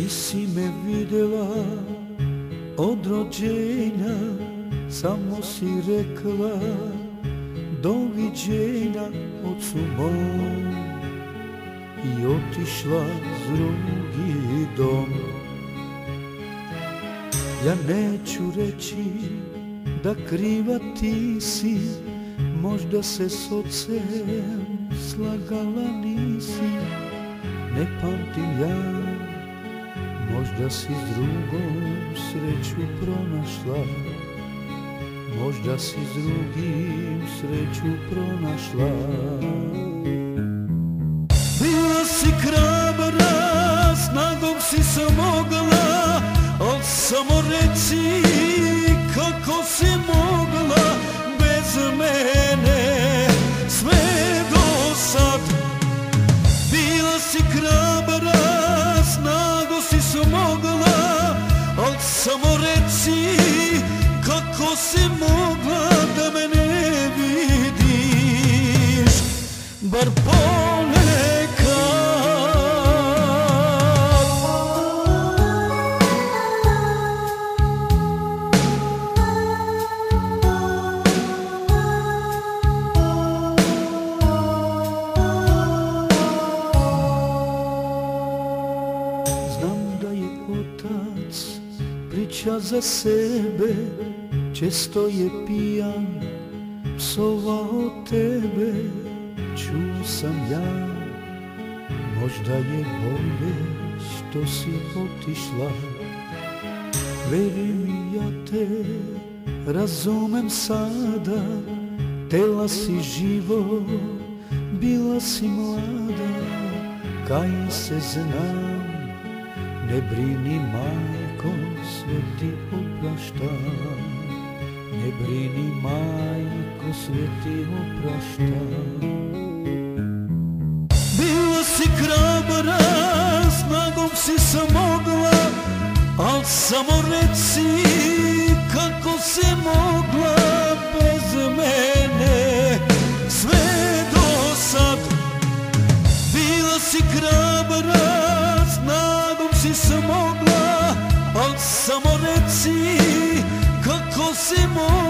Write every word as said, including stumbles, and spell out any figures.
Nisi me videla od rođenja, samo si rekla doviđenja ocu mom i otišla s drugi dom. Ja neću reći da kriva ti si, možda se s ocem slagala nisi, ne pamtim ja, možda si s drugom sreću pronašla, možda si s drugim sreću pronašla. Bila si hrabra, snagom si se mogla, al samo reci kako si mogla bez mene sve do sad. Bila si hrabra, snagom si se mogla, al samo reci kako si mogla da me ne vidiš, bar ponekad. Znam da je otac priča za sebe, često je pijan, psovao tebe, čuo sam ja, možda je bolje što si otišla. Veri mi, ja te razumem sada, tela si živo, bila si mlada, kaj se znam, ne brini majko, sve ti oprašta. Ne brini majko, sve ti oprašta. Bila si hrabra, snagom si se mogla, al samo reci kako si mogla bez mene sve do sad. Bila si hrabra, snagom si se mogla, al samo reci kako si mogla